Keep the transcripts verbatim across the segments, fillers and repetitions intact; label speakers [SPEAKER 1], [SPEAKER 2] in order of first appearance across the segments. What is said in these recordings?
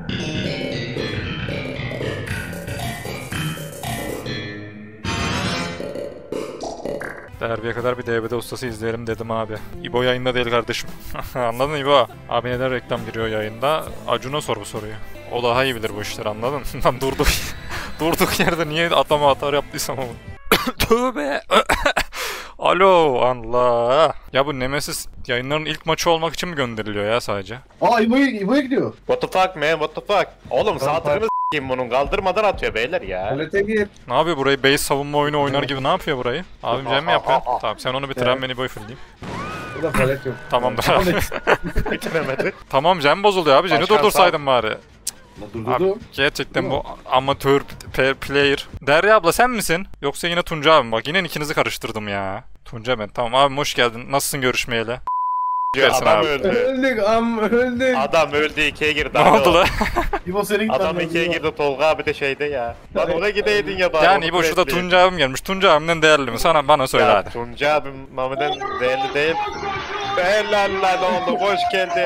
[SPEAKER 1] Derbiye kadar bir D V D ustası izleyelim dedim abi. İbo yayında değil kardeşim. Anladın İbo? Abi neden reklam giriyor yayında? Acun'a sor bu soruyu. O daha iyi bilir bu işleri, anladın? Lan durduk. Durduk yerde niye atama atar yaptıysam ama. Tövbe. Alo Allah. Ya bu Nemesis yayınların ilk maçı olmak için mi gönderiliyor ya sadece?
[SPEAKER 2] Aa İbo'ya İbo'ya gidiyor.
[SPEAKER 3] What the fuck man, what the fuck? Oğlum saatini s**eyim bunun, kaldırmadan atıyor beyler ya.
[SPEAKER 2] Palete gir.
[SPEAKER 1] Ne yapıyor burayı? Base savunma oyunu oynar gibi ne yapıyor burayı? Abim Cem mi yapıyor? Tamam sen onu bitir, ben beni boy fırlayayım.
[SPEAKER 2] Burada palet yok.
[SPEAKER 1] Tamamdır abi.
[SPEAKER 3] Bitiremedi.
[SPEAKER 1] Tamam Cem bozuluyor abi, Cem'i
[SPEAKER 3] Başkan
[SPEAKER 1] durdursaydın bari.
[SPEAKER 2] Durdurdum.
[SPEAKER 1] Gerçekten bu amatör player. Derya abla sen misin? Yoksa yine Tunca abi mi? Bak yine ikinizi karıştırdım ya. Tunca ben. Tamam abim hoş geldin. Nasılsın görüşmeyeli? Gelsin
[SPEAKER 3] Adam
[SPEAKER 1] abi.
[SPEAKER 3] öldü.
[SPEAKER 2] Öldük am öldük.
[SPEAKER 3] Adam öldü, ikiye girdi.
[SPEAKER 1] Ne oldu lan?
[SPEAKER 2] İbo senin
[SPEAKER 3] Adam ikiye girdi, Tolga abi de şeyde ya. Lan oraya gideydin ya bari.
[SPEAKER 1] Yani İbo şurada Tunca abim gelmiş. Tunca abimden değerli mi? Sana bana söyle
[SPEAKER 3] ya,
[SPEAKER 1] hadi.
[SPEAKER 3] Tunca abim Mami'den değerli değil. Helal lan oğlum, hoş geldin.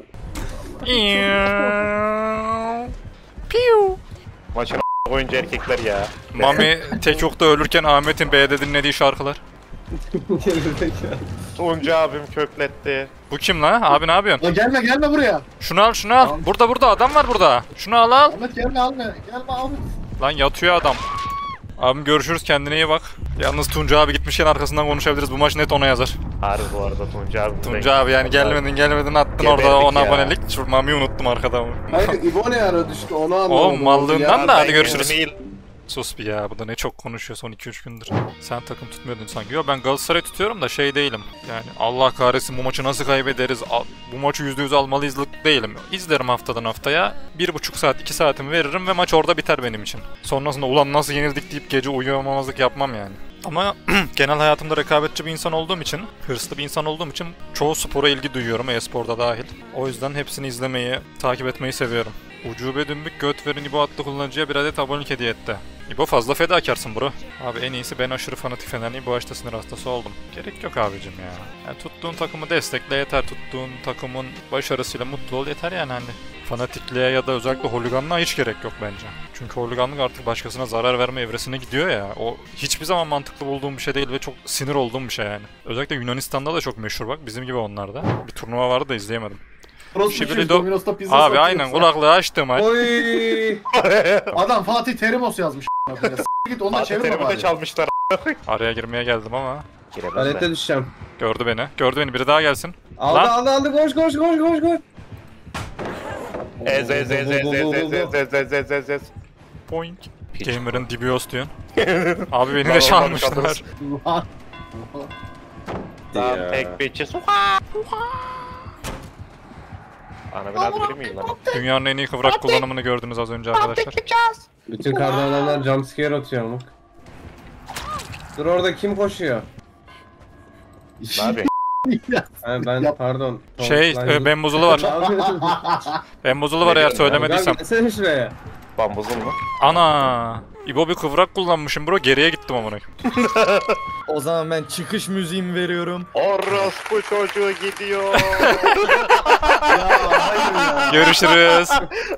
[SPEAKER 1] Piu.
[SPEAKER 3] Maçın oyuncu erkekler ya.
[SPEAKER 1] Mami tek yokta ölürken Ahmet'in B'de dinlediği şarkılar.
[SPEAKER 3] Tunca abim kökletti.
[SPEAKER 1] Bu kim lan? Abi ne yapıyorsun?
[SPEAKER 2] Ya gelme gelme buraya.
[SPEAKER 1] Şunu al şunu al. Burada burada adam var burada. Şunu al al.
[SPEAKER 2] Ahmet gelme alma. Gelme Ahmet.
[SPEAKER 1] Lan yatıyor adam. Abim görüşürüz, kendine iyi bak. Yalnız Tunca abi gitmişken arkasından konuşabiliriz. Bu maç net ona yazar.
[SPEAKER 3] Harbi bu arada Tunca abim.
[SPEAKER 1] Tunca abi yani gelmedin gelmedin attın
[SPEAKER 3] Geberdik
[SPEAKER 1] orada ona
[SPEAKER 3] ya.
[SPEAKER 1] abonelik. Şu Mami'yi unuttum arkada.
[SPEAKER 2] Hayır İbo ne ara düştü onu anlamadım.
[SPEAKER 1] O mallığından
[SPEAKER 2] Ya
[SPEAKER 1] da hadi
[SPEAKER 2] ben-
[SPEAKER 1] görüşürüz.
[SPEAKER 3] Değil.
[SPEAKER 1] Sus bir ya, bu da ne çok konuşuyor son iki üç gündür. Sen takım tutmuyordun sanki. Yo ben Galatasaray tutuyorum da şey değilim. Yani Allah kahretsin bu maçı nasıl kaybederiz, al, bu maçı yüzde yüz almalıyızlık değilim. İzlerim haftadan haftaya. Bir buçuk saat iki saatimi veririm ve maç orada biter benim için. Sonrasında ulan nasıl yenildik deyip gece uyuyamamazlık yapmam yani. Ama genel hayatımda rekabetçi bir insan olduğum için, hırslı bir insan olduğum için çoğu spora ilgi duyuyorum, e-sporda dahil. O yüzden hepsini izlemeyi, takip etmeyi seviyorum. Ucube dümbük göt verin İbo adlı kullanıcıya bir adet abonelik hediye etti. İbo fazla fedakarsın bro. Abi en iyisi ben aşırı fanatik Fenerliyim, bu açta sınır hastası oldum. Gerek yok abicim ya. Yani tuttuğun takımı destekle yeter, tuttuğun takımın başarısıyla mutlu ol yeter yani hani. Fanatikliğe ya da özellikle holiganlığa hiç gerek yok bence. Çünkü holiganlık artık başkasına zarar verme evresine gidiyor ya. O hiçbir zaman mantıklı bulduğum bir şey değil ve çok sinir olduğum bir şey yani. Özellikle Yunanistan'da da çok meşhur bak, bizim gibi onlarda. Bir turnuva vardı da izleyemedim. Şibilido... Abi aynen kulaklığı açtım aç.
[SPEAKER 2] Oy. Adam Fatih Terimos yazmış. Git onu da
[SPEAKER 3] Fatih
[SPEAKER 2] çevirme
[SPEAKER 3] Terim'i de
[SPEAKER 2] bari.
[SPEAKER 3] çalmışlar.
[SPEAKER 1] Araya girmeye geldim ama.
[SPEAKER 2] Palete düşeceğim.
[SPEAKER 1] Gördü beni. Gördü beni. Biri daha gelsin.
[SPEAKER 2] Aldı
[SPEAKER 1] Lan.
[SPEAKER 2] aldı aldı koş koş koş koş koş.
[SPEAKER 3] Ez ez ez ez ez ez ez ez ez ez ez ez.
[SPEAKER 1] Boink. Gamer'ın dibios diyorsun. Abi beni de çalmışlar.
[SPEAKER 3] Tamam tek bitches. Ana ben az biri miyim lan?
[SPEAKER 1] Dünyanın en iyi kıvrak kullanımını gördünüz az önce arkadaşlar.
[SPEAKER 2] Bütün kardan adamlar jumpscare atıyor amık. Dur orada kim koşuyor?
[SPEAKER 3] Abi.
[SPEAKER 2] Ha, ben pardon.
[SPEAKER 1] Şey, e, bembuzulu var. Bembuzulu var eğer söylemediysem.
[SPEAKER 2] Gelsene şuraya.
[SPEAKER 3] Bambuzun mu?
[SPEAKER 1] Ana. İbo bir kıvrak kullanmışım bro, geriye gittim amına.
[SPEAKER 4] O zaman ben çıkış müziğimi veriyorum.
[SPEAKER 3] Orospu çocuğu gidiyor.
[SPEAKER 1] Görüşürüz.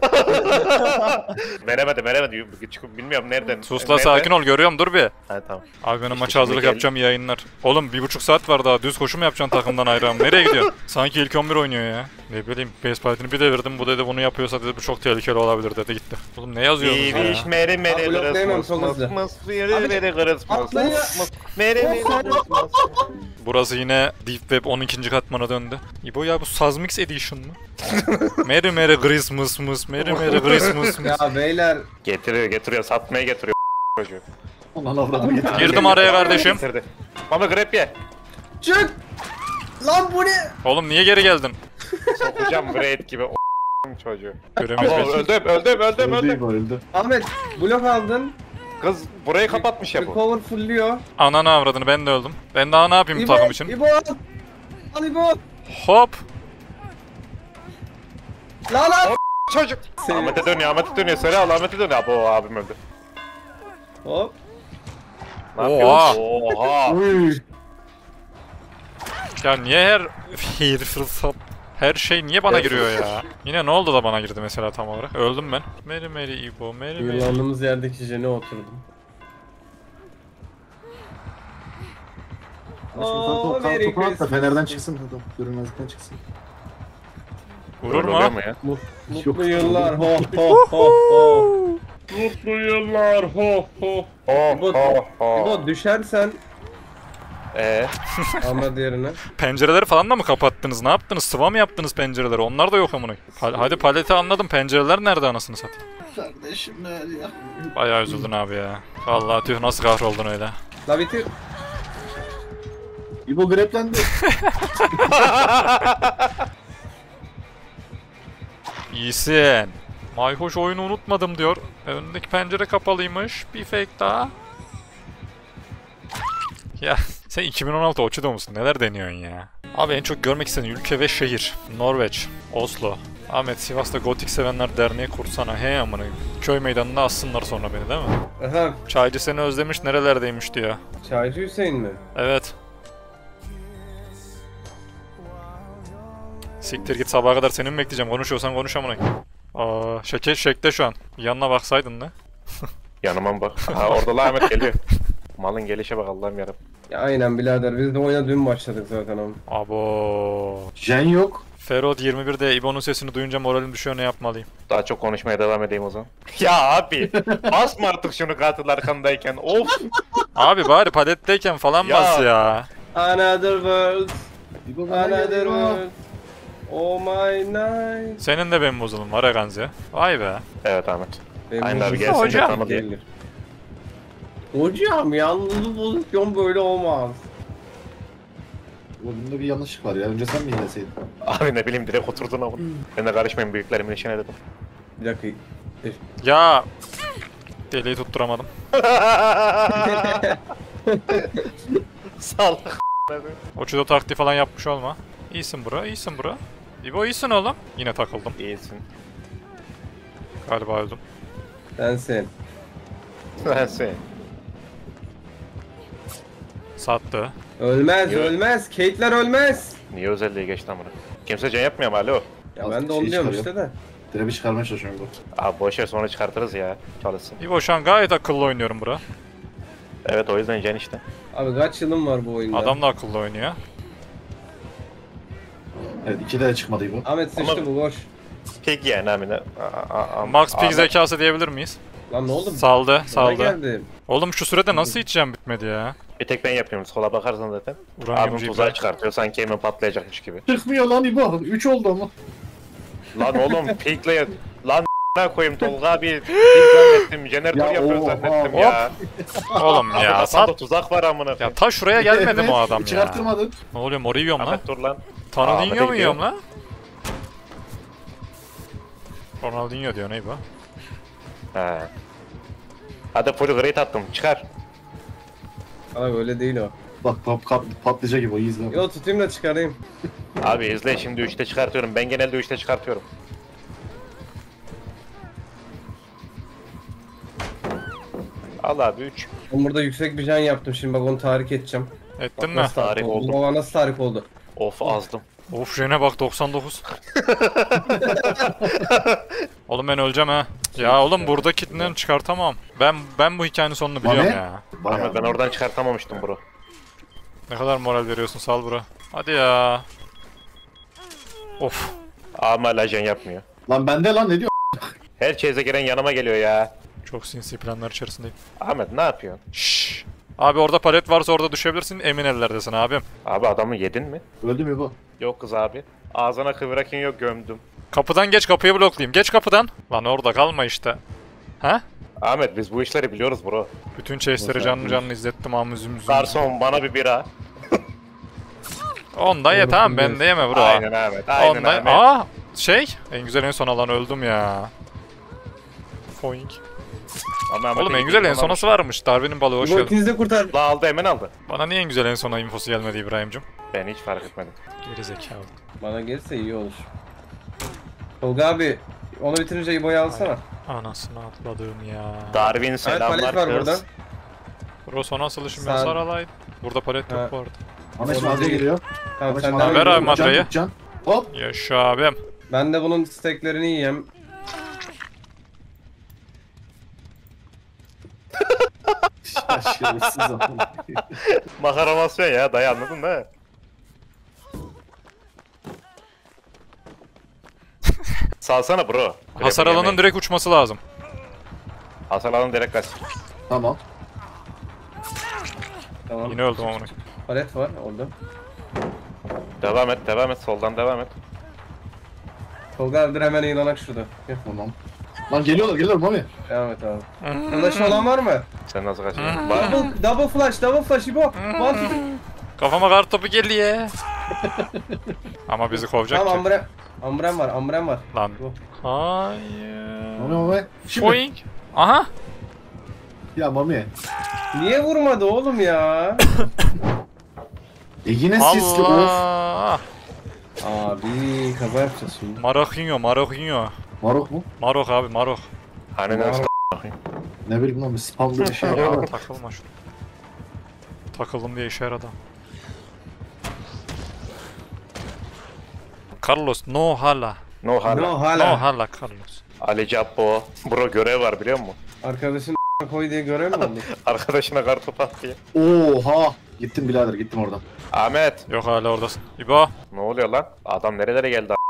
[SPEAKER 3] Veremedi veremedi. Çıkıp bilmiyorum nereden.
[SPEAKER 1] Sus la, sakin ol, görüyorum dur bir.
[SPEAKER 3] Ha tamam.
[SPEAKER 1] Abi benim
[SPEAKER 3] İşte
[SPEAKER 1] maça hazırlık
[SPEAKER 3] şimdi gel.
[SPEAKER 1] yapacağım, iyi yayınlar. Oğlum bir buçuk saat var daha, düz koşu mu yapacaksın takımdan ayrı? Nereye gidiyorsun? Sanki ilk on bir oynuyor ya. Ne bileyim, base partini bir devirdim, bu dedi bunu yapıyorsa dedi bu çok tehlikeli olabilir dedi gitti. Oğlum ne yazıyorsunuz
[SPEAKER 3] Bir
[SPEAKER 1] ya?
[SPEAKER 3] iş meri meri
[SPEAKER 2] Abi bloklayamam,
[SPEAKER 3] kırıs
[SPEAKER 2] çok
[SPEAKER 3] mıs
[SPEAKER 2] hızlı.
[SPEAKER 3] mıs meri meri kırıs mıs
[SPEAKER 2] Atlayın.
[SPEAKER 3] mıs mıs meri meri kırıs mıs.
[SPEAKER 1] Burası yine Deep Web on ikinci katmana döndü. İbo ya bu Sazmix Edition mı? Merry Merry Christmas mıs, Merry Merry Christmas mıs.
[SPEAKER 2] Ya beyler.
[SPEAKER 3] Getiriyor getiriyor satmaya getiriyor çocuğu.
[SPEAKER 2] Ulan avradım getir.
[SPEAKER 1] Girdim araya kardeşim.
[SPEAKER 3] Getirdi. Mama grep ye.
[SPEAKER 2] Çık. Lan bu ne?
[SPEAKER 1] Oğlum niye geri geldin?
[SPEAKER 3] Sokacağım braid gibi o çocuğu.
[SPEAKER 1] Göremeyiz
[SPEAKER 3] Abo,
[SPEAKER 1] belki.
[SPEAKER 3] öldüm öldüm öldüm öldüm.
[SPEAKER 2] öldü. Ahmet blok aldın.
[SPEAKER 3] Kız burayı kapatmış ya bu.
[SPEAKER 2] Recover fullüyor.
[SPEAKER 1] Ananı avradını, ben de öldüm. Ben daha ne yapayım bu takım için?
[SPEAKER 2] İbo al. Al İbo.
[SPEAKER 1] Hop.
[SPEAKER 2] Lan lan.
[SPEAKER 3] Çocuk.
[SPEAKER 2] Seni-
[SPEAKER 3] Ahmet'e dönüyor Ahmet'e dönüyor. Söyle al Ahmet'e dönüyor. Abo abim öldü.
[SPEAKER 2] Hop.
[SPEAKER 3] Ne
[SPEAKER 1] Oha.
[SPEAKER 3] yapıyorsun? Oha.
[SPEAKER 2] Uy.
[SPEAKER 1] Ya niye her her fırsat Her şey niye bana
[SPEAKER 3] Evet.
[SPEAKER 1] giriyor ya? Yine ne oldu da bana girdi mesela tam olarak? Öldüm ben. Meri Meri İbo, Meri Meri.
[SPEAKER 2] Yılandığımız yerdeki jene oturdum.
[SPEAKER 5] Topu
[SPEAKER 2] Merry
[SPEAKER 5] topu at da
[SPEAKER 2] Christmas.
[SPEAKER 5] Fener'den çıksın adam. Görünmezlikten çıksın.
[SPEAKER 1] Vurur
[SPEAKER 3] Öyle oluyor
[SPEAKER 1] mu?
[SPEAKER 3] ya?
[SPEAKER 2] Mut-
[SPEAKER 5] Yok.
[SPEAKER 2] Mutlu yıllar ho ho ho ho. Mutlu yıllar ho ho.
[SPEAKER 3] Oh
[SPEAKER 2] İbo,
[SPEAKER 3] oh oh.
[SPEAKER 2] İbo düşersen
[SPEAKER 3] Eee?
[SPEAKER 2] Ahmet yerine.
[SPEAKER 1] Pencereleri falan da mı kapattınız? Ne yaptınız? Sıva mı yaptınız pencereleri? Onlar da yok amına. Pal- Hadi paleti anladım. Pencereler nerede anasını satayım?
[SPEAKER 5] Kardeşim ne ya?
[SPEAKER 1] Bayağı üzüldün abi ya. Vallahi tüh nasıl kahroldun öyle.
[SPEAKER 2] La bitir.
[SPEAKER 5] İbo greplendi.
[SPEAKER 1] İyisin. Mayhoş oyunu unutmadım diyor. Önündeki pencere kapalıymış. Bir fake daha. Ya sen iki bin on altı Oçido musun? Neler deniyorsun ya? Abi en çok görmek istediğin ülke ve şehir. Norveç, Oslo. Ahmet Sivas'ta gotik sevenler derneği kursana. He amına. Köy meydanında assınlar sonra beni değil mi?
[SPEAKER 2] Efendim,
[SPEAKER 1] Çaycı seni özlemiş nerelerdeymiş diyor.
[SPEAKER 2] Çaycı Hüseyin mi?
[SPEAKER 1] Evet. Siktir git sabaha kadar seni mi bekleyeceğim? Konuşuyorsan konuş amına. Aa, şeker şekte şu an. Yanına baksaydın ne?
[SPEAKER 3] Yanıma mı bak? Ha orada la Ahmet geliyor. Malın gelişe bak Allah'ım yarabbim.
[SPEAKER 2] Ya aynen birader, biz de oyuna dün başladık zaten ama.
[SPEAKER 1] Abo.
[SPEAKER 5] Jen yok.
[SPEAKER 1] Ferod yirmi birde İbo'nun sesini duyunca moralim düşüyor, ne yapmalıyım?
[SPEAKER 3] Daha çok konuşmaya devam edeyim o zaman. Ya abi basma artık şunu katil arkandayken. Of.
[SPEAKER 1] Abi bari paletteyken falan
[SPEAKER 3] Ya.
[SPEAKER 1] bas ya.
[SPEAKER 2] Another world,
[SPEAKER 5] İbo bana
[SPEAKER 2] another
[SPEAKER 5] geliyor.
[SPEAKER 2] world. Oh my night.
[SPEAKER 1] Senin de benim bozulum var ya Ganzi. Vay be.
[SPEAKER 3] Evet Ahmet.
[SPEAKER 2] Benim
[SPEAKER 3] Aynen abi,
[SPEAKER 2] bozuk-
[SPEAKER 3] gelsin de
[SPEAKER 2] Hocam.
[SPEAKER 3] tanı diye.
[SPEAKER 2] Gelir. Hocam yalnız pozisyon böyle olmaz.
[SPEAKER 5] İbo bunda bir yanlışlık var ya. Önce sen mi iyileseydin?
[SPEAKER 3] Abi ne bileyim direkt oturdun ama. Ben de karışmayayım büyüklerimin işine dedim.
[SPEAKER 2] Bir dakika.
[SPEAKER 1] Ya. Deliği tutturamadım.
[SPEAKER 3] Salak.
[SPEAKER 1] Oçudo taktiği falan yapmış olma. İyisin bro, iyisin bro. İbo iyisin oğlum. Yine takıldım.
[SPEAKER 3] İyisin.
[SPEAKER 1] Galiba öldüm.
[SPEAKER 2] Sensin.
[SPEAKER 3] Sensin.
[SPEAKER 1] Sattı.
[SPEAKER 2] Ölmez,
[SPEAKER 3] Yok.
[SPEAKER 2] ölmez. Kate'ler ölmez.
[SPEAKER 3] Niye özelliği geçti amına? Kimse can yapmıyor mu alo?
[SPEAKER 2] Ya
[SPEAKER 5] Az
[SPEAKER 2] ben
[SPEAKER 5] bir
[SPEAKER 2] de
[SPEAKER 5] şey
[SPEAKER 2] onu diyorum
[SPEAKER 5] çıkarıyor.
[SPEAKER 2] işte de.
[SPEAKER 5] Direbi çıkarmaya çalışıyorum İbo.
[SPEAKER 3] Abi boş ver sonra çıkartırız ya. Çalışsın.
[SPEAKER 1] İbo şu an gayet akıllı oynuyorum bro.
[SPEAKER 3] Evet o yüzden can işte.
[SPEAKER 2] Abi kaç yılım var bu oyunda?
[SPEAKER 1] Adam da akıllı oynuyor.
[SPEAKER 5] Evet iki de çıkmadı İbo.
[SPEAKER 2] Ahmet sıçtı
[SPEAKER 3] Ama-
[SPEAKER 2] bu boş.
[SPEAKER 3] Peki yani amine.
[SPEAKER 1] Max pig zekası diyebilir miyiz?
[SPEAKER 2] Lan ne oldu?
[SPEAKER 1] Saldı,
[SPEAKER 2] Bana
[SPEAKER 1] saldı.
[SPEAKER 2] geldi.
[SPEAKER 1] Oğlum şu sürede nasıl içeceğim bitmedi ya?
[SPEAKER 3] Bir tek ben yapıyorum. Sola bakarsan zaten. Abim
[SPEAKER 1] Uranyumcu
[SPEAKER 3] tuzağı
[SPEAKER 1] İbrahim.
[SPEAKER 3] çıkartıyor. Sanki hemen patlayacakmış gibi.
[SPEAKER 5] Çıkmıyor lan İbo. üç oldu ama.
[SPEAKER 3] Lan oğlum peakle lan ne koyayım Tolga abi. Peak zannettim. Jeneratör
[SPEAKER 5] Ya
[SPEAKER 3] yapıyor
[SPEAKER 5] oha,
[SPEAKER 3] zannettim
[SPEAKER 5] hop.
[SPEAKER 3] ya.
[SPEAKER 1] Oğlum
[SPEAKER 3] Abi
[SPEAKER 1] ya
[SPEAKER 3] kafamda
[SPEAKER 1] sat.
[SPEAKER 3] tuzak var amına
[SPEAKER 1] Ya
[SPEAKER 3] koyayım.
[SPEAKER 1] ta şuraya gelmedi mi o adam ya?
[SPEAKER 5] Çıkarttırmadın.
[SPEAKER 1] Ne oluyor, moru yiyorum lan?
[SPEAKER 3] Ahmet dur lan.
[SPEAKER 1] Ronaldinho
[SPEAKER 3] Ahmet'e
[SPEAKER 1] mu yiyorum
[SPEAKER 3] gidiyor.
[SPEAKER 1] lan? Ronaldinho diyor ne bu?
[SPEAKER 3] He. Hadi full grade attım. Çıkar.
[SPEAKER 2] Abi öyle değil o.
[SPEAKER 5] Bak top kap, patlayacak İbo iyi izle.
[SPEAKER 2] Yo tutayım da çıkarayım.
[SPEAKER 3] Abi izle şimdi üçte çıkartıyorum. Ben genelde üçte çıkartıyorum. Al abi üç.
[SPEAKER 2] Ben burada yüksek bir can yaptım şimdi, bak onu tahrik edeceğim.
[SPEAKER 1] Ettin
[SPEAKER 2] Bak
[SPEAKER 1] mi?
[SPEAKER 2] nasıl tahrik
[SPEAKER 3] Tahrik
[SPEAKER 2] oldu.
[SPEAKER 3] oldum.
[SPEAKER 2] Baba nasıl tahrik oldu.
[SPEAKER 3] Of azdım.
[SPEAKER 1] Of jene bak doksan dokuz. Oğlum ben öleceğim ha. Ya oğlum buradakinden çıkartamam. Ben ben bu hikayenin sonunu biliyorum
[SPEAKER 5] Bana?
[SPEAKER 1] ya.
[SPEAKER 5] Bayağı.
[SPEAKER 3] Ahmet ben oradan çıkartamamıştım bro.
[SPEAKER 1] Ne kadar moral veriyorsun sal bro. Hadi ya. Of.
[SPEAKER 3] Ama lajen yapmıyor.
[SPEAKER 5] Lan bende lan ne diyor?
[SPEAKER 3] Her çeyze gelen yanıma geliyor ya.
[SPEAKER 1] Çok sinsi planlar içerisindeyim.
[SPEAKER 3] Ahmet ne yapıyorsun?
[SPEAKER 1] Şşş. Abi orada palet varsa orada düşebilirsin. Emin ellerdesin abim.
[SPEAKER 3] Abi adamı yedin mi?
[SPEAKER 5] Öldü mü İbo?
[SPEAKER 3] Yok kız abi. Ağzına kıvırakın yok gömdüm.
[SPEAKER 1] Kapıdan geç, kapıyı bloklayayım. Geç kapıdan. Lan orada kalma işte. Ha?
[SPEAKER 3] Ahmet biz bu işleri biliyoruz bro.
[SPEAKER 1] Bütün chase'leri canlı canlı izlettim ama üzüm üzüm.
[SPEAKER 3] Garson bana bir bira.
[SPEAKER 1] Onda ye tamam, ben de yeme bro.
[SPEAKER 3] Aynen Ahmet. Aynen
[SPEAKER 1] Onda...
[SPEAKER 3] Ahmet.
[SPEAKER 1] Aa şey. En güzel en son alan öldüm ya. Foink.
[SPEAKER 3] Ama Ahmet'e
[SPEAKER 1] Oğlum en
[SPEAKER 3] gittik,
[SPEAKER 1] güzel en
[SPEAKER 3] ona-
[SPEAKER 1] sonası varmış. Darwin'in balığı hoş
[SPEAKER 2] İbo
[SPEAKER 1] geldin.
[SPEAKER 2] ikinizi de kurtar.
[SPEAKER 3] La aldı hemen aldı.
[SPEAKER 1] Bana niye en güzel en sona infosu gelmedi İbrahim'cim?
[SPEAKER 3] Ben hiç fark etmedim.
[SPEAKER 1] Geri zekalı.
[SPEAKER 2] Bana gelirse iyi olur. Tolga abi onu bitirince İbo'yu alsana.
[SPEAKER 1] Anasını atladım ya.
[SPEAKER 3] Darwin
[SPEAKER 2] Evet
[SPEAKER 3] selamlar
[SPEAKER 2] palet var burada.
[SPEAKER 3] kız.
[SPEAKER 1] Bro son asılışım
[SPEAKER 2] Sağ-
[SPEAKER 1] ya Saralaydı. Burada palet
[SPEAKER 2] Ha.
[SPEAKER 1] yok bu arada.
[SPEAKER 5] Ahmet
[SPEAKER 2] Orada
[SPEAKER 5] madde
[SPEAKER 2] değil.
[SPEAKER 5] geliyor.
[SPEAKER 2] Tamam
[SPEAKER 5] Ahmet
[SPEAKER 2] sen
[SPEAKER 5] madde
[SPEAKER 2] devam
[SPEAKER 1] ver
[SPEAKER 2] et.
[SPEAKER 1] abi maddeyi.
[SPEAKER 5] Can, can. Hop.
[SPEAKER 1] Yaşa abim.
[SPEAKER 2] Ben de bunun steklerini yiyeyim.
[SPEAKER 5] Şerefsiz adam.
[SPEAKER 3] Makaramasyon ya dayı, anladın değil mi? Salsana bro.
[SPEAKER 1] Hasar
[SPEAKER 3] Grab'ı
[SPEAKER 1] alanın
[SPEAKER 3] yemeyin.
[SPEAKER 1] direkt uçması lazım.
[SPEAKER 3] Hasar alanın direkt kaç.
[SPEAKER 5] Tamam.
[SPEAKER 2] Tamam.
[SPEAKER 1] Yine öldüm amına.
[SPEAKER 2] Palet var orada.
[SPEAKER 3] Devam et, devam et, soldan devam et.
[SPEAKER 2] Tolga abi hemen iğlanak şurada. Gel.
[SPEAKER 5] Tamam. Lan geliyorlar geliyorlar Mami.
[SPEAKER 2] Devam et abi. Flash olan var mı?
[SPEAKER 3] Sen nasıl kaçıyorsun? Bak.
[SPEAKER 2] Double, double flash, double flash İbo. One, two, three.
[SPEAKER 1] Kafama kar topu geliyor. Ama bizi kovacak
[SPEAKER 2] Tamam
[SPEAKER 1] ki.
[SPEAKER 2] ambrem. Ambrem var, ambrem var.
[SPEAKER 1] Lan.
[SPEAKER 2] Bu.
[SPEAKER 1] Hayır.
[SPEAKER 5] Mami Mami. Şimdi.
[SPEAKER 1] Boing. Aha.
[SPEAKER 5] Ya Mami.
[SPEAKER 2] Niye vurmadı oğlum ya?
[SPEAKER 5] E yine sisli of.
[SPEAKER 1] Allah.
[SPEAKER 2] Abi kaza yapacağız şimdi.
[SPEAKER 1] Marochinho, Marochinho.
[SPEAKER 5] Marok mu?
[SPEAKER 1] Marok abi, Marok.
[SPEAKER 3] Hani ne
[SPEAKER 5] Ne bileyim lan bir spamlı bir şey.
[SPEAKER 1] Ya takılma şuna. Takıldım diye işe yaradı. Carlos, no hala.
[SPEAKER 3] No hala.
[SPEAKER 2] No
[SPEAKER 1] No
[SPEAKER 2] hala.
[SPEAKER 1] hala Carlos.
[SPEAKER 3] Ali Cappo. Bro görev var biliyor musun?
[SPEAKER 2] Arkadaşın koy diye göremiyor musun?
[SPEAKER 3] Arkadaşına kartopu at diye.
[SPEAKER 5] Oha. Gittim birader gittim oradan.
[SPEAKER 3] Ahmet.
[SPEAKER 1] Yok hala oradasın. İbo.
[SPEAKER 3] Ne oluyor lan? Adam nerelere geldi a**?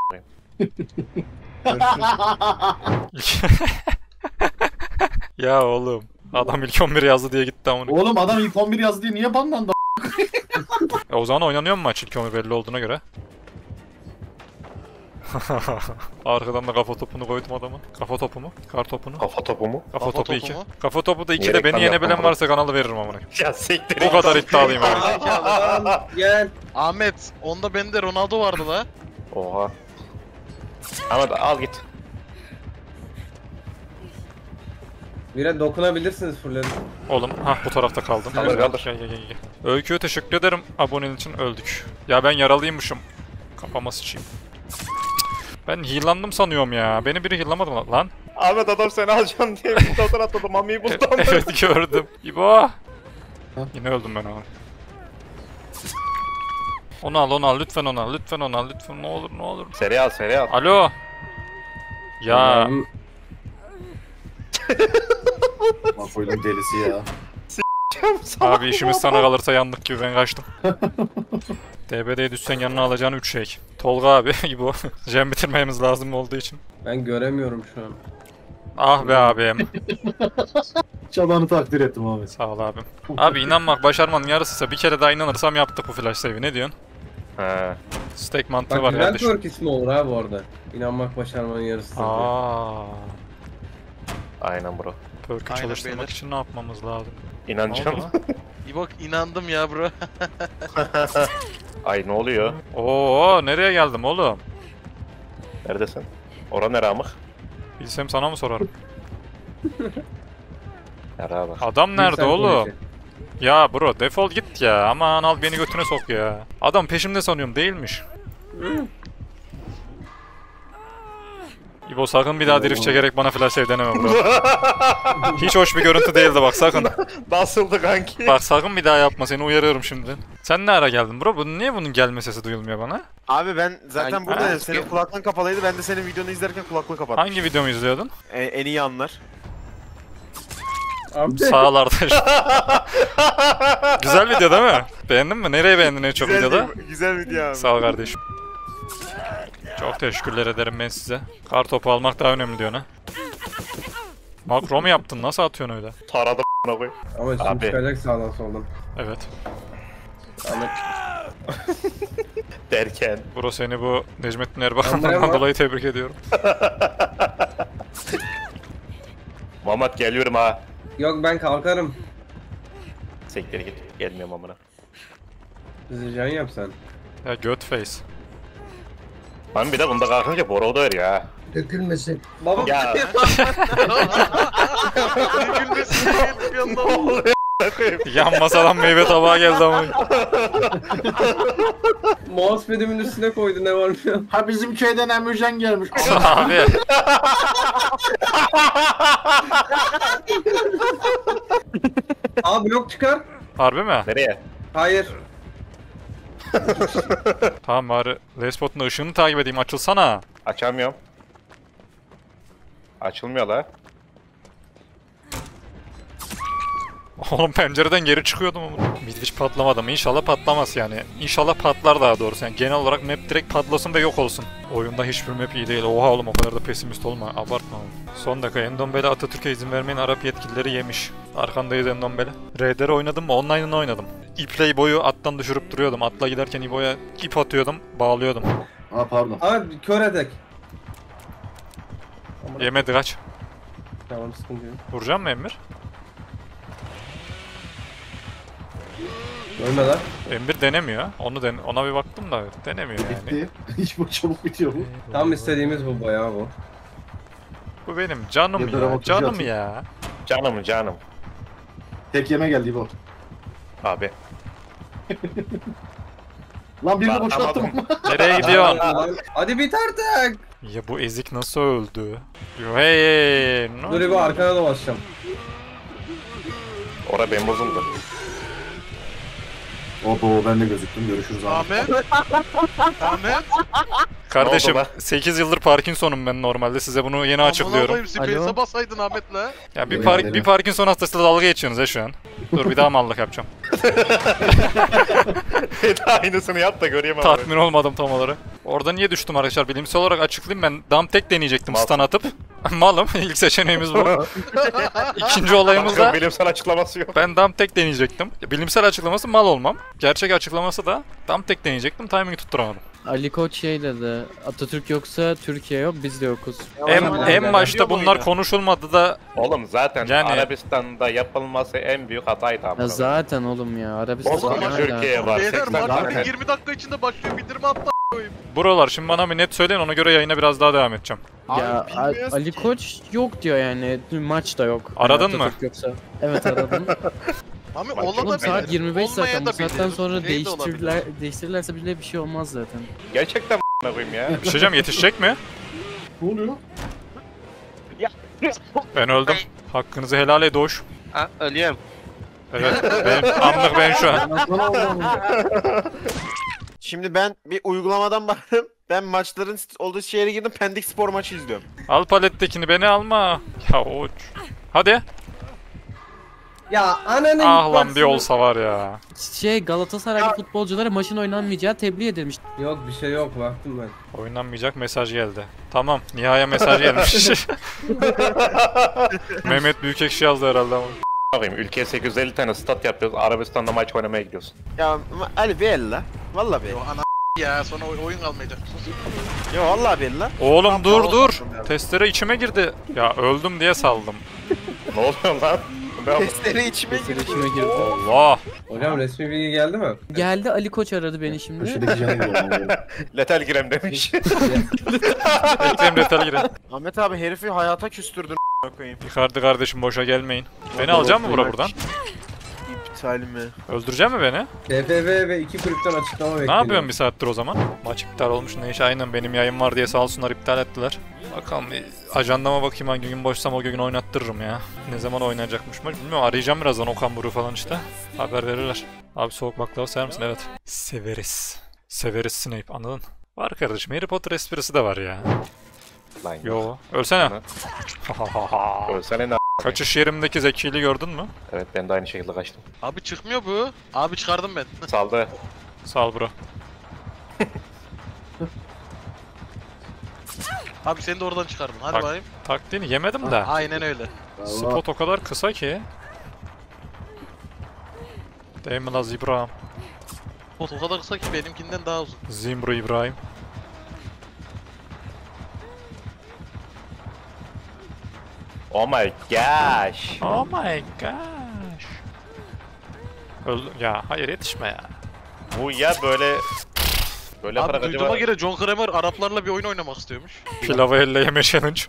[SPEAKER 1] Ya oğlum. Adam ilk on bir yazdı diye gitti amına.
[SPEAKER 5] Oğlum adam ilk on bir yazdı diye niye banlandı?
[SPEAKER 1] E o zaman oynanıyor mu maç ilk on bir belli olduğuna göre? Arkadan da kafa topunu koydum adama. Kafa topu mu? Kar topu mu?
[SPEAKER 3] Kafa topu mu?
[SPEAKER 1] Kafa,
[SPEAKER 6] Kafa
[SPEAKER 1] topu
[SPEAKER 6] topu
[SPEAKER 1] iki.
[SPEAKER 6] mu?
[SPEAKER 1] Kafa topu da iki
[SPEAKER 3] Niye
[SPEAKER 1] de beni
[SPEAKER 3] reklam
[SPEAKER 1] yenebilen
[SPEAKER 3] yaptın
[SPEAKER 1] varsa kanalı veririm amına.
[SPEAKER 3] Ya siktir.
[SPEAKER 1] Bu kadar iddialıyım abi.
[SPEAKER 2] Lan gel.
[SPEAKER 6] Ahmet, onda bende Ronaldo vardı la.
[SPEAKER 3] Oha. Ahmet al git.
[SPEAKER 2] Bire dokunabilirsiniz fullerin.
[SPEAKER 1] Oğlum ha bu tarafta kaldım.
[SPEAKER 2] Kaldır,
[SPEAKER 1] Gel,
[SPEAKER 3] kaldır.
[SPEAKER 1] Gel gel gel. gel. Öykü'ye teşekkür ederim. Abonen için öldük. Ya ben yaralıymışım. Kafama sıçayım. Ben heal'landım sanıyorum ya. Beni biri heal'lamadı mı lan?
[SPEAKER 3] Ahmet adam seni alacağım diye bir fotoğraf atladı. Mami'yi buldu ondan.
[SPEAKER 1] Evet gördüm. İbo. Yine öldüm ben abi. Onu al onu al lütfen onu al lütfen onu al lütfen ne olur ne olur.
[SPEAKER 3] Seri al seri al.
[SPEAKER 1] Alo. Ya
[SPEAKER 2] Allah'ım,
[SPEAKER 5] Mafoy'un delisi ya.
[SPEAKER 1] abi işimiz sana kalırsa yandık gibi ben kaçtım. D B D'ye düşsen yanına alacağın üç şey. Tolga abi İbo. Jam bitirmemiz lazım olduğu için.
[SPEAKER 2] Ben göremiyorum şu an.
[SPEAKER 1] Ah be abim.
[SPEAKER 5] Çabanı takdir ettim Ahmet.
[SPEAKER 1] Sağ ol abim. Abi inanmak başarmanın yarısıysa bir kere daha inanırsam yaptık bu flash save'i. Ne diyorsun?
[SPEAKER 3] He.
[SPEAKER 1] Stake mantığı
[SPEAKER 2] Bak
[SPEAKER 1] var
[SPEAKER 2] güzel
[SPEAKER 1] kardeşim.
[SPEAKER 2] perk ismi olur abi orada. İnanmak başarmanın yarısı.
[SPEAKER 1] Aa,
[SPEAKER 3] Aynen bro.
[SPEAKER 1] perk'ü
[SPEAKER 6] Aynen
[SPEAKER 1] çalıştırmak
[SPEAKER 6] beyler.
[SPEAKER 1] için ne yapmamız lazım? Ne
[SPEAKER 3] İnancım.
[SPEAKER 1] oldu lan?
[SPEAKER 6] İyi bak inandım ya bro.
[SPEAKER 3] Ay ne oluyor?
[SPEAKER 1] Oo, nereye geldim oğlum?
[SPEAKER 3] Neredesin? Ora nere amık?
[SPEAKER 1] Bilsem sana mı sorarım?
[SPEAKER 3] Nere bak.
[SPEAKER 1] Adam nerede
[SPEAKER 2] Sen
[SPEAKER 1] oğlum?
[SPEAKER 2] konuş.
[SPEAKER 1] Ya bro defol git ya. Aman al beni götüne sok ya. Adam peşimde sanıyorum değilmiş. İbo sakın bir daha drift çekerek bana flash save deneme bro. Hiç hoş bir görüntü değildi bak sakın.
[SPEAKER 3] Nasıldı kanki?
[SPEAKER 1] Bak sakın bir daha yapma seni uyarıyorum şimdi. Sen ne ara geldin bro? Bu niye bunun gelme sesi duyulmuyor bana?
[SPEAKER 7] Abi ben zaten
[SPEAKER 6] Ben-
[SPEAKER 7] buradaydım.
[SPEAKER 1] Ha,
[SPEAKER 7] Senin
[SPEAKER 1] okey.
[SPEAKER 7] kulaklığın kapalıydı. Ben de senin videonu izlerken kulaklığı kapattım.
[SPEAKER 1] Hangi videomu izliyordun?
[SPEAKER 7] E, en iyi anlar.
[SPEAKER 2] Abi
[SPEAKER 1] Sağlarda işte. Güzel video değil mi? Beğendin mi? Nereye beğendin en çok videoda?
[SPEAKER 7] Güzel, güzel video abi.
[SPEAKER 1] Sağ ol kardeşim. Çok teşekkürler ederim ben size. Kar topu almak daha önemli diyor ha. Makro mu yaptın? Nasıl atıyorsun öyle?
[SPEAKER 3] Taradım a**ına koyayım.
[SPEAKER 2] Ama şimdi
[SPEAKER 3] Abi.
[SPEAKER 2] çıkacak sağdan soldan.
[SPEAKER 1] Evet.
[SPEAKER 2] Ahmet.
[SPEAKER 3] Derken.
[SPEAKER 1] Bro seni bu Necmettin
[SPEAKER 2] Ambrem
[SPEAKER 1] Erbakan'dan
[SPEAKER 2] var.
[SPEAKER 1] dolayı tebrik ediyorum.
[SPEAKER 3] Mamat geliyorum ha.
[SPEAKER 2] Yok ben kalkarım.
[SPEAKER 3] Siktir git. Gelmiyorum amına.
[SPEAKER 2] Hızlıcan yap sen.
[SPEAKER 1] Ya göt face.
[SPEAKER 3] Lan bir de bunda kalkınca Bora da ya. ha.
[SPEAKER 8] Dökülmesin.
[SPEAKER 2] Baba
[SPEAKER 3] Ya.
[SPEAKER 6] Gülmesin diye bir yandan.
[SPEAKER 1] Yan masadan meyve tabağı geldi ama.
[SPEAKER 2] mousepad'imin üstüne koydu ne var mı?
[SPEAKER 5] Ha bizim köyden Emircan gelmiş.
[SPEAKER 1] Abi.
[SPEAKER 2] Aa blok çıkar.
[SPEAKER 1] Harbi mi?
[SPEAKER 3] Nereye?
[SPEAKER 2] Hayır.
[SPEAKER 1] Tamam bari Lespot'un ışığını takip edeyim, açılsana.
[SPEAKER 3] Açamıyorum. Açılmıyor la.
[SPEAKER 1] Oğlum pencereden geri çıkıyordum ama. Midwich patlamadı mı? İnşallah patlamaz yani. İnşallah patlar daha doğrusu. Yani genel olarak map direkt patlasın ve yok olsun. Oyunda hiçbir map iyi değil. Oha oğlum, o kadar da pesimist olma. Abartma oğlum. Son dakika Endombele Atatürk'e izin vermeyin, Arap yetkilileri yemiş. Arkandayız Endombele. R D R oynadım mı? Online'ını oynadım. İple İbo'yu attan düşürüp duruyordum. Atla giderken İbo'ya ip atıyordum. Bağlıyordum.
[SPEAKER 5] Aa pardon.
[SPEAKER 2] Abi kör edek.
[SPEAKER 1] Yemedi, kaç.
[SPEAKER 2] Tamam, sıkıntı yok.
[SPEAKER 1] Vuracağım mı Emir?
[SPEAKER 2] Ölme lan.
[SPEAKER 1] Emir denemiyor. Onu den ona bir baktım da denemiyor yani.
[SPEAKER 5] Bitti. Hiç bu çabuk bitiyor bu.
[SPEAKER 2] Tam istediğimiz bu bayağı bu.
[SPEAKER 1] Bu benim canım
[SPEAKER 5] Ya da
[SPEAKER 1] ya.
[SPEAKER 5] remote
[SPEAKER 1] Canım
[SPEAKER 5] atayım.
[SPEAKER 1] ya.
[SPEAKER 3] Canım canım.
[SPEAKER 5] Tek yeme geldi bu.
[SPEAKER 3] Abi.
[SPEAKER 5] Lan birini
[SPEAKER 3] Lan,
[SPEAKER 5] boşalttım.
[SPEAKER 3] anladım.
[SPEAKER 1] Nereye gidiyorsun?
[SPEAKER 2] Lan, hadi bit artık.
[SPEAKER 1] Ya bu ezik nasıl öldü? Hey, no.
[SPEAKER 2] Dur bir arkana dolaşacağım.
[SPEAKER 3] Ora ben bozuldu.
[SPEAKER 5] Obo ben de gözüktüm. Görüşürüz abi.
[SPEAKER 6] Ahmet. Ahmet.
[SPEAKER 1] Kardeşim
[SPEAKER 3] Ne oldu
[SPEAKER 1] sekiz yıldır Parkinson'um ben normalde. Size bunu yeni açıklıyorum.
[SPEAKER 6] Aman Space'e basaydın Ahmet'le.
[SPEAKER 1] Ya bir
[SPEAKER 5] Yemin
[SPEAKER 1] par
[SPEAKER 5] ederim.
[SPEAKER 1] bir Parkinson hastasıyla dalga geçiyorsunuz ya şu an. Dur bir daha mallık yapacağım.
[SPEAKER 3] Aynısını yap da göreyim abi.
[SPEAKER 1] Tatmin olmadım tam olarak. Orada niye düştüm arkadaşlar? Bilimsel olarak açıklayayım, ben dam tek deneyecektim
[SPEAKER 3] Mal.
[SPEAKER 1] stun atıp. Malım. İlk seçeneğimiz bu. İkinci olayımız
[SPEAKER 3] Başka
[SPEAKER 1] da
[SPEAKER 3] bilimsel açıklaması yok.
[SPEAKER 1] ben dam tek deneyecektim. Bilimsel açıklaması mal olmam. Gerçek açıklaması da dam tek deneyecektim. Timing'i tutturamadım.
[SPEAKER 8] Ali Koç şey dedi, Atatürk yoksa Türkiye yok, biz de yokuz.
[SPEAKER 1] En,
[SPEAKER 2] Aynen.
[SPEAKER 1] en başta
[SPEAKER 6] Biliyor
[SPEAKER 1] bunlar
[SPEAKER 6] muydu?
[SPEAKER 1] konuşulmadı da
[SPEAKER 3] Oğlum zaten
[SPEAKER 1] Yani-
[SPEAKER 3] Arabistan'da yapılması en büyük hataydı abi.
[SPEAKER 8] Ya zaten oğlum ya, Arabistan
[SPEAKER 3] O zaman
[SPEAKER 8] ne
[SPEAKER 3] Türkiye'ye
[SPEAKER 8] alaka?
[SPEAKER 3] var.
[SPEAKER 6] Beyler
[SPEAKER 3] seksen
[SPEAKER 6] maç
[SPEAKER 3] tane.
[SPEAKER 6] yirmi dakika içinde başlıyor. Bildirme atla.
[SPEAKER 1] buralar şimdi bana bir net söyleyin, ona göre yayına biraz daha devam edeceğim.
[SPEAKER 8] Ya
[SPEAKER 6] Abi,
[SPEAKER 8] A-
[SPEAKER 6] bilmiyoruz
[SPEAKER 8] Ali
[SPEAKER 6] ki.
[SPEAKER 8] Koç yok diyor yani, maç da yok.
[SPEAKER 1] Aradın
[SPEAKER 8] Yani
[SPEAKER 1] mı?
[SPEAKER 8] Atatürk yoksa. Evet aradım.
[SPEAKER 6] Abi
[SPEAKER 3] Bak,
[SPEAKER 6] ola
[SPEAKER 8] Oğlum
[SPEAKER 6] da
[SPEAKER 8] saat
[SPEAKER 6] bilir.
[SPEAKER 8] yirmi beş
[SPEAKER 6] Olmaya
[SPEAKER 8] zaten,
[SPEAKER 6] da
[SPEAKER 8] bu saatten
[SPEAKER 6] bilir.
[SPEAKER 8] sonra
[SPEAKER 6] Değil de olabilir.
[SPEAKER 8] değiştirirler, değiştirirlerse bile bir şey olmaz zaten.
[SPEAKER 3] Gerçekten m***ne koyayım ya.
[SPEAKER 1] Bir şey diyeceğim, yetişecek mi?
[SPEAKER 5] Ne oluyor?
[SPEAKER 1] Ben öldüm. Hakkınızı helal et hoş.
[SPEAKER 6] Ha, ölüyorum.
[SPEAKER 1] Evet, benim anlık ben şu an.
[SPEAKER 5] Lan oğlum.
[SPEAKER 7] Şimdi ben bir uygulamadan baktım. Ben maçların olduğu şehre girdim. Pendik Spor maçı izliyorum.
[SPEAKER 1] Al palettekini, beni alma. Ya hoş. Hadi.
[SPEAKER 2] Ya ananı
[SPEAKER 1] Ah lan bir
[SPEAKER 2] yıkarsın.
[SPEAKER 1] olsa var ya.
[SPEAKER 8] Şey, Galatasaraylı futbolculara maçın oynanmayacağı tebliğ edilmiş.
[SPEAKER 2] Yok bir şey yok, baktım ben.
[SPEAKER 1] Oynanmayacak mesaj geldi. Tamam, nihaya mesaj gelmiş. Mehmet Büyükekşi yazdı herhalde ama.
[SPEAKER 3] Bakayım ülkeye sekiz yüz elli tane stat yapıyoruz. Arabistan'da maç oynamaya gidiyorsun.
[SPEAKER 7] Ya ma- Ali bir el la. Valla bir el.
[SPEAKER 6] Yo ana ya sonra oy- oyun kalmayacak. Sus.
[SPEAKER 7] Yo valla bir el la.
[SPEAKER 1] Oğlum dur
[SPEAKER 6] Tamam,
[SPEAKER 1] dur.
[SPEAKER 6] tamam.
[SPEAKER 1] Testere içime girdi. Ya öldüm diye saldım.
[SPEAKER 3] Ne oluyor lan? Ne yapıyorsun?
[SPEAKER 7] Testleri içime
[SPEAKER 8] Mesela
[SPEAKER 7] girdi.
[SPEAKER 8] içime girdi.
[SPEAKER 1] Allah.
[SPEAKER 2] Hocam resmi bilgi geldi mi?
[SPEAKER 8] Geldi, Ali Koç aradı beni şimdi.
[SPEAKER 5] Köşedeki canı gidiyor.
[SPEAKER 3] Letal girem demiş.
[SPEAKER 1] Ekrem Retel girin.
[SPEAKER 7] Ahmet abi herifi hayata küstürdün a**ına koyayım.
[SPEAKER 1] Icardi kardeşim boşa gelmeyin. Beni alacak mı bura buradan?
[SPEAKER 7] İptal mi?
[SPEAKER 1] Öldürecek mi beni?
[SPEAKER 2] T F V ve iki kulüpten açıklama bekliyorum.
[SPEAKER 1] Ne yapıyorsun bir saattir o zaman? Maç iptal olmuş ne iş, aynen benim yayın var diye sağ olsunlar iptal ettiler. Bakalım bir ajandama bakayım, hangi gün boşsam o gün oynattırırım ya. Ne zaman oynayacakmış maç bilmiyorum, arayacağım birazdan Okan Buruk falan işte. Haber verirler. Abi soğuk baklava sever misin? Evet. Severiz. Severiz Snape, anladın? Var kardeşim, Harry Potter esprisi de var ya.
[SPEAKER 3] Lan yok.
[SPEAKER 1] Yo, ölsene.
[SPEAKER 3] Ölsene ne?
[SPEAKER 1] Kaçış yerimdeki zekiliği gördün mü?
[SPEAKER 3] Evet ben de aynı şekilde kaçtım.
[SPEAKER 6] Abi çıkmıyor bu. Abi çıkardım ben.
[SPEAKER 3] Saldı.
[SPEAKER 1] Sağ ol bro.
[SPEAKER 6] Abi seni de oradan çıkardım. Hadi
[SPEAKER 1] Bak.
[SPEAKER 6] bakayım.
[SPEAKER 1] Taktiğini yemedim de.
[SPEAKER 6] Aynen öyle.
[SPEAKER 5] Allah.
[SPEAKER 1] Spot o kadar kısa ki. Değil mi la Zibrahim?
[SPEAKER 6] Pot o kadar kısa ki benimkinden daha uzun.
[SPEAKER 1] Zimbro İbrahim.
[SPEAKER 3] Oh my gosh.
[SPEAKER 1] Oh my gosh. Öldü. Ya hayır, yetişme ya.
[SPEAKER 3] Bu ya böyle... Böyle
[SPEAKER 6] Abi
[SPEAKER 3] yaparak
[SPEAKER 6] duyduğuma
[SPEAKER 3] acaba...
[SPEAKER 6] göre John Kramer Araplarla bir oyun oynamak istiyormuş.
[SPEAKER 1] Pilavı elle yeme challenge.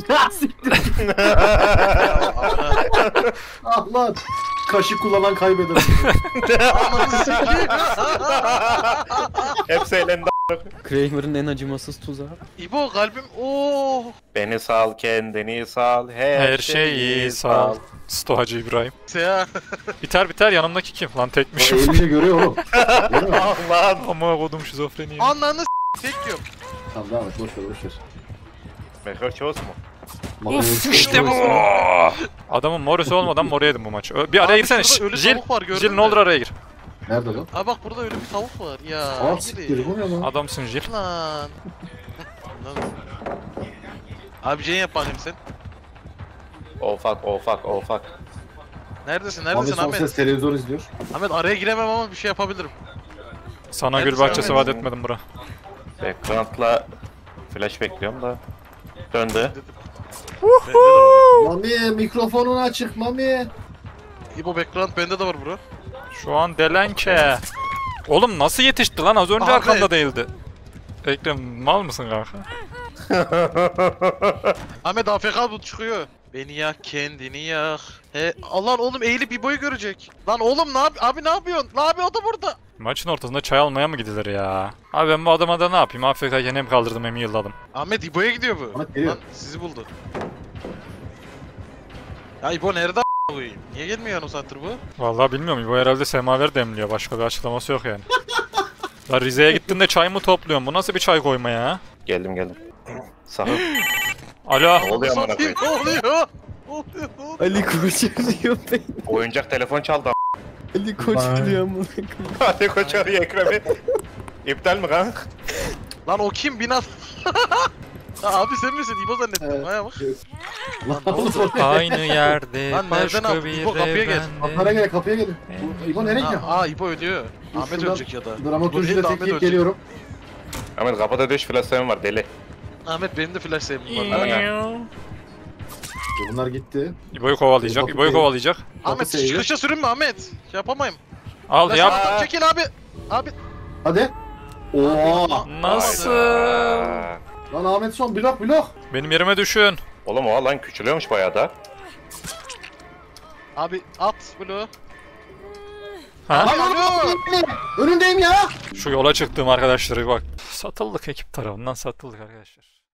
[SPEAKER 5] Ah lan. Kaşık kullanan kaybeder.
[SPEAKER 6] Ananı sikeyim.
[SPEAKER 3] Hepsi elinde
[SPEAKER 8] Kramer'ın en acımasız tuzağı.
[SPEAKER 6] İbo kalbim ooo.
[SPEAKER 3] Beni sal, kendini sal, her,
[SPEAKER 1] Her şeyi sal. Stohacı İbrahim.
[SPEAKER 6] Ya.
[SPEAKER 1] Biter biter yanımdaki kim? Lan
[SPEAKER 5] O
[SPEAKER 1] tekmişim.
[SPEAKER 5] eğilince görüyor oğlum. Görüyor musun?
[SPEAKER 3] Ah lan.
[SPEAKER 1] Ama kodum şizofreni.
[SPEAKER 6] Ananı s*** tek yok.
[SPEAKER 5] Tamam devam et boş ver boş ver.
[SPEAKER 3] Mekör çoğuz mu?
[SPEAKER 1] Uf işte bu. Adamın Morris'i olmadan mor yedim bu maçı. Ö- Bir araya
[SPEAKER 6] Abi
[SPEAKER 1] girsene.
[SPEAKER 6] şurada ölü
[SPEAKER 1] Jil,
[SPEAKER 6] tavuk var, gördün
[SPEAKER 1] Jil ne
[SPEAKER 6] mü?
[SPEAKER 1] olur araya gir.
[SPEAKER 5] Nerede lan?
[SPEAKER 6] Aa bak burada öyle bir tavuk var ya.
[SPEAKER 5] Aa
[SPEAKER 6] gidi.
[SPEAKER 5] siktir bu ne lan?
[SPEAKER 1] Adamsın Jil.
[SPEAKER 6] Lan. Lan. Abi Jane yap bakayım sen.
[SPEAKER 3] Ofak, ofak, ofak.
[SPEAKER 6] Neredesin?
[SPEAKER 5] Abi
[SPEAKER 6] Neredesin
[SPEAKER 5] son
[SPEAKER 6] Ahmet?
[SPEAKER 5] ses televizyon izliyor.
[SPEAKER 6] Ahmet araya giremem ama bir şey yapabilirim.
[SPEAKER 1] Sana
[SPEAKER 6] Neredesin
[SPEAKER 1] gül bahçesi
[SPEAKER 6] Ahmet?
[SPEAKER 1] vaat etmedim bura.
[SPEAKER 3] Background'la flash bekliyorum da. Döndü.
[SPEAKER 6] Bende de var.
[SPEAKER 5] Mami mikrofonun açık Mami.
[SPEAKER 6] İbo background bende de var bro.
[SPEAKER 1] Şu an delenke. Oğlum nasıl yetişti lan? Az önce
[SPEAKER 6] Abi.
[SPEAKER 1] arkamda değildi. Ekrem mal mısın kanka?
[SPEAKER 6] Ahmet A F K bu çıkıyor. Beni yak kendini yak. He Allah oğlum eğilip İbo'yu görecek. Lan oğlum ne yap abi ne yapıyorsun? Lan abi o da burada.
[SPEAKER 1] Maçın ortasında çay almaya mı gidilir ya? Abi ben bu adama da ne yapayım? A F K'yken hem kaldırdım hem yılladım.
[SPEAKER 6] Ahmet İbo'ya gidiyor bu.
[SPEAKER 5] Ahmet geliyor.
[SPEAKER 6] Lan sizi buldu. Ya İbo nerede a**a koyayım? Niye gelmiyor o saattir bu?
[SPEAKER 1] Vallahi bilmiyorum. Bu herhalde semaver demliyor. Başka bir açıklaması yok yani. Lan Rize'ye gittin de çay mı topluyorsun? Bu nasıl bir çay koyma ya?
[SPEAKER 3] Geldim geldim. Sahıl.
[SPEAKER 1] Alo.
[SPEAKER 3] Ne oluyor amına
[SPEAKER 6] Satayım,
[SPEAKER 3] koyayım?
[SPEAKER 6] ne oluyor? Ne oluyor? Ne oluyor?
[SPEAKER 8] Ali Koç arıyor beni.
[SPEAKER 3] Oyuncak telefon çaldı am-
[SPEAKER 8] Ali Koç
[SPEAKER 2] Vay.
[SPEAKER 8] arıyor amına koyayım.
[SPEAKER 3] Hadi koç arıyor Ekrem'i. İptal mi kanka?
[SPEAKER 6] Lan o kim? Binat. Abi sen misin? İbo zannettim.
[SPEAKER 5] Evet.
[SPEAKER 6] Aya bak.
[SPEAKER 5] Lan
[SPEAKER 6] ne oldu?
[SPEAKER 5] oğlum.
[SPEAKER 1] Aynı yerde
[SPEAKER 6] Lan nereden
[SPEAKER 1] başka
[SPEAKER 6] aldın?
[SPEAKER 1] bir
[SPEAKER 6] İbo, kapıya gel.
[SPEAKER 5] Kapılara gel kapıya gelin. Bu- İbo nereye
[SPEAKER 6] Aa,
[SPEAKER 5] gidiyor?
[SPEAKER 6] aa İbo ölüyor. Ahmet
[SPEAKER 5] Şuradan
[SPEAKER 6] ölecek ya da. İbo değil
[SPEAKER 5] Dramaturjide
[SPEAKER 6] de Ahmet
[SPEAKER 5] tekleyip
[SPEAKER 6] ölecek.
[SPEAKER 5] geliyorum.
[SPEAKER 3] Ahmet kapıda döş flaşlarım var deli.
[SPEAKER 6] Ahmet benim de flash save'im var.
[SPEAKER 3] Aynen.
[SPEAKER 5] Bunlar gitti.
[SPEAKER 1] İbo'yu kovalayacak.
[SPEAKER 5] Kapı
[SPEAKER 1] İbo'yu
[SPEAKER 5] değil.
[SPEAKER 1] kovalayacak.
[SPEAKER 6] Ahmet
[SPEAKER 5] Kapı sayıyor.
[SPEAKER 6] çıkışa sürünme Ahmet. Şey yapamayım.
[SPEAKER 1] Al
[SPEAKER 6] Flash
[SPEAKER 1] yap.
[SPEAKER 6] attım, çekil abi. Abi.
[SPEAKER 5] Hadi. Oo.
[SPEAKER 1] Nasıl?
[SPEAKER 3] Aa.
[SPEAKER 5] Lan Ahmet son blok blok.
[SPEAKER 1] Benim yerime düşün.
[SPEAKER 3] Oğlum o lan küçülüyormuş bayağı da.
[SPEAKER 6] Abi at bunu.
[SPEAKER 1] Ha?
[SPEAKER 6] Abi alo.
[SPEAKER 5] Önündeyim ya.
[SPEAKER 1] Şu yola çıktığım arkadaşları bak. Satıldık ekip tarafından satıldık arkadaşlar.